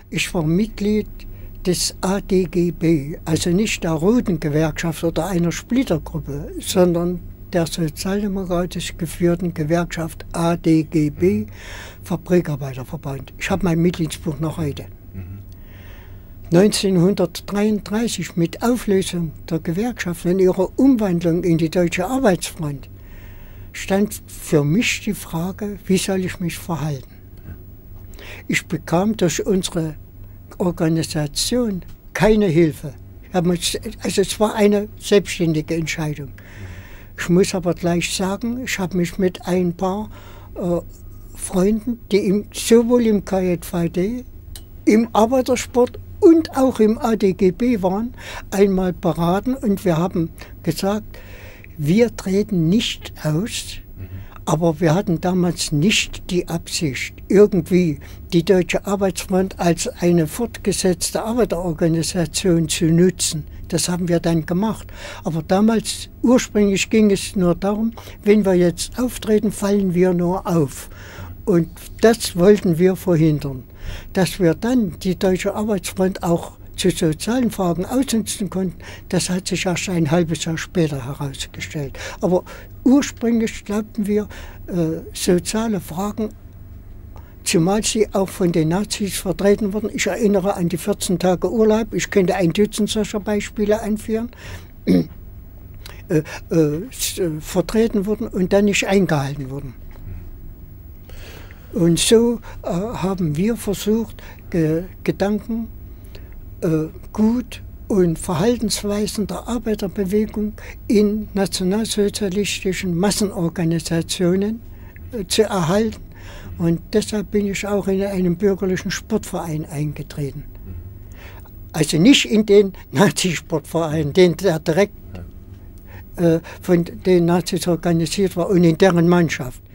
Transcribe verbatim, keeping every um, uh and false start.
Ich war Mitglied des A D G B, also nicht der Roten Gewerkschaft oder einer Splittergruppe, sondern der sozialdemokratisch geführten Gewerkschaft A D G B, Fabrikarbeiterverband. Ich habe mein Mitgliedsbuch noch heute. neunzehnhundertdreiunddreißig, mit Auflösung der Gewerkschaft und ihrer Umwandlung in die Deutsche Arbeitsfront, stand für mich die Frage, wie soll ich mich verhalten? Ich bekam durch unsere Organisation keine Hilfe. Also es war eine selbstständige Entscheidung. Ich muss aber gleich sagen, ich habe mich mit ein paar äh, Freunden, die im, sowohl im K J V D, im Arbeitersport und auch im A D G B waren, einmal beraten und wir haben gesagt, wir treten nicht aus, aber wir hatten damals nicht die Absicht, irgendwie die Deutsche Arbeitsfront als eine fortgesetzte Arbeiterorganisation zu nutzen. Das haben wir dann gemacht. Aber damals, ursprünglich ging es nur darum, wenn wir jetzt auftreten, fallen wir nur auf. Und das wollten wir verhindern. Dass wir dann die Deutsche Arbeitsfront auch zu sozialen Fragen ausnutzen konnten, das hat sich erst ein halbes Jahr später herausgestellt. Aber ursprünglich glaubten wir, äh, soziale Fragen, zumal sie auch von den Nazis vertreten wurden. Ich erinnere an die vierzehn Tage Urlaub, ich könnte ein Dutzend solcher Beispiele anführen, äh, äh, vertreten wurden und dann nicht eingehalten wurden. Und so äh, haben wir versucht, Ge Gedanken, äh, Gut und Verhaltensweisen der Arbeiterbewegung in nationalsozialistischen Massenorganisationen äh, zu erhalten. Und deshalb bin ich auch in einen bürgerlichen Sportverein eingetreten. Also nicht in den Nazisportverein, den der direkt äh, von den Nazis organisiert war und in deren Mannschaft.